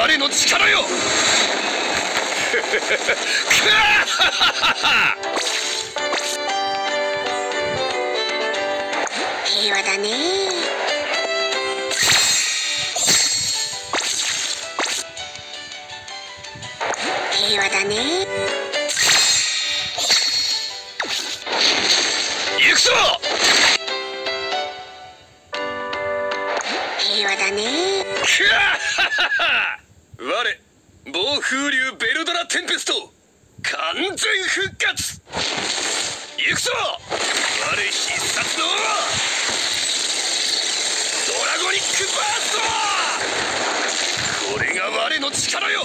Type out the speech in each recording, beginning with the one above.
我の力よ。 平和だね。平和だね。 行くぞ。 平和だね。 我暴風竜ベルドラテンペスト完全復活。行くぞ。我必殺のドラゴニックバースト。これが我の力よ。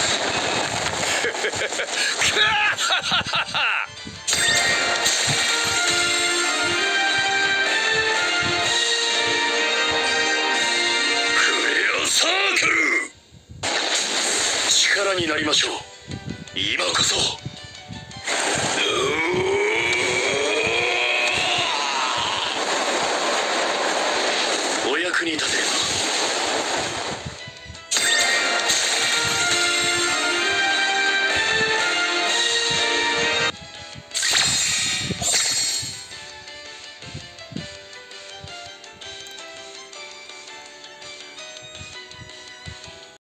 サークル、力になりましょう。今こそ。お役に立てれば